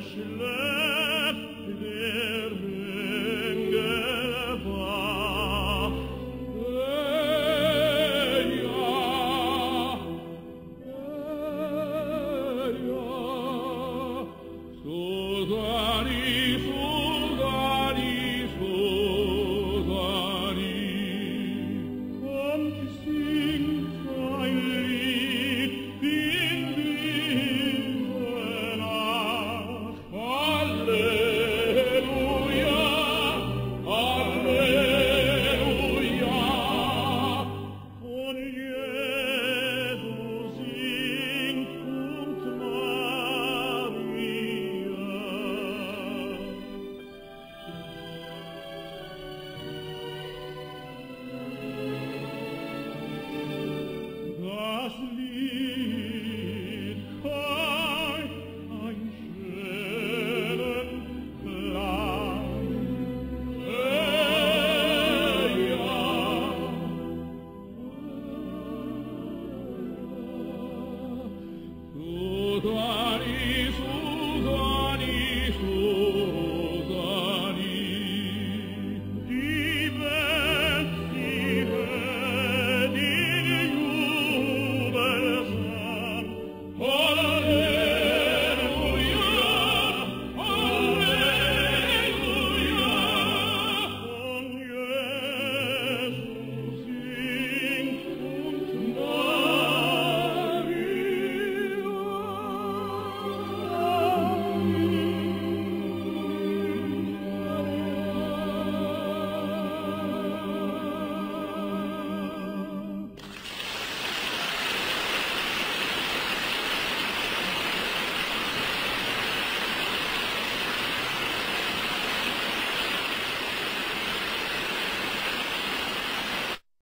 schleppt der Engel wahr. Suzani, Suzani, Suzani, kommt, singt ein Lied in dieser Nacht. Halleluja, Halleluja, von Jesus singt und Maria. Das Lied hat einen schönen Klang. Ja. Suzani, Suzani,